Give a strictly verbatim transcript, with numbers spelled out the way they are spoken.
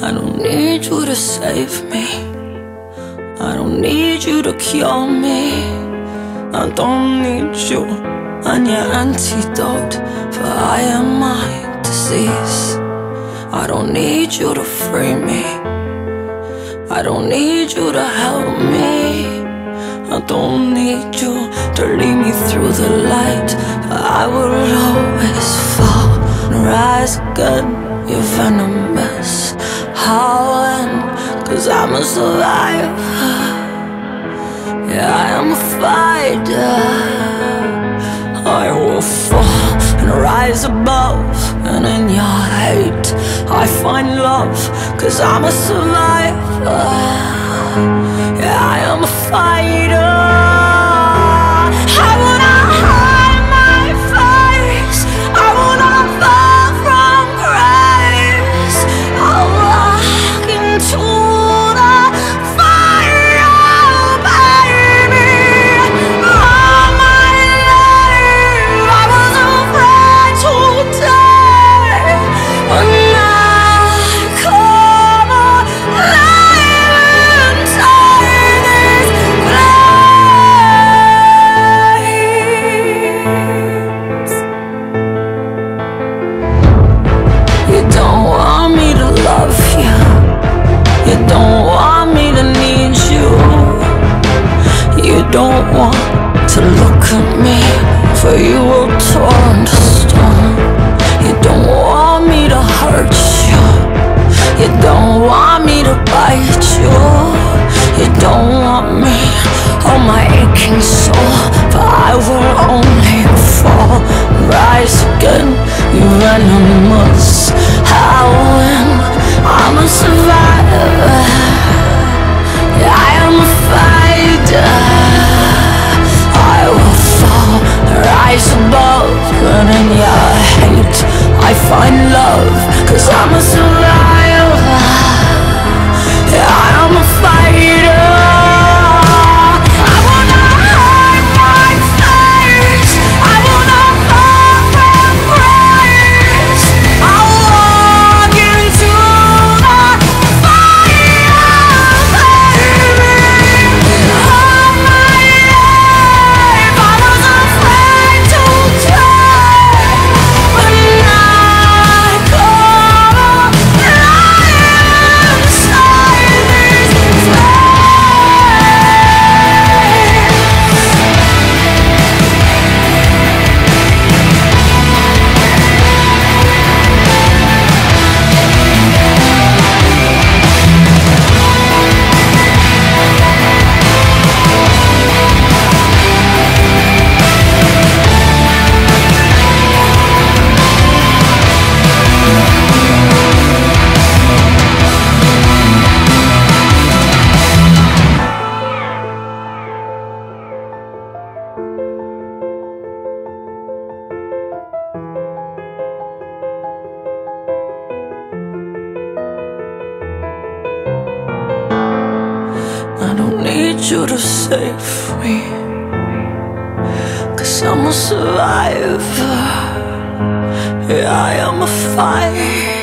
I don't need you to save me. I don't need you to cure me. I don't need you and your antidote, for I am my disease. I don't need you to free me. I don't need you to help me. I don't need you to lead me through the light. I will always fall and rise again. You're venomous. How and cause I'm a survivor. Yeah, I am a fighter. I will fall and rise above. And in your hate I find love, cause I'm a survivor. Yeah, I am a fighter. I wanna hide my face. I wanna fall from grace. I'll walk into the fire, baby. All my life I was afraid to die. But now I come alive inside this place. You don't want me to love you. You don't want me to need you. You don't want to look at me, for you will turn to stone. You don't want me to hurt you. You don't want me to bite you. You don't want me on my aching soul, for I will only fall, rise again. You venomous. How when I'm a survivor. Yeah, I am a fighter. I will fall, rise above. And in your hate I find love, cause I'm a survivor. Yeah, I am a fighter. I wanna hide my face. I wanna fall from grace. I'll walk into the fire, baby. All my life I was afraid to die. But now I come alive inside this place. I don't need you to save me, cause I'm a survivor. Yeah, I am a fighter.